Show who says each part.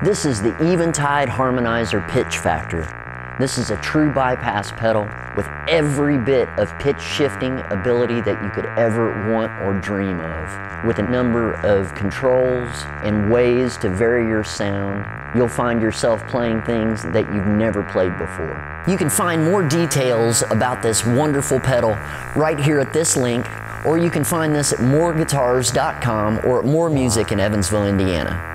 Speaker 1: This is the Eventide Harmonizer PitchFactor. This is a true bypass pedal with every bit of pitch shifting ability that you could ever want or dream of. With a number of controls and ways to vary your sound, you'll find yourself playing things that you've never played before. You can find more details about this wonderful pedal right here at this link, or you can find this at moreguitars.com or at More Music in Evansville, Indiana.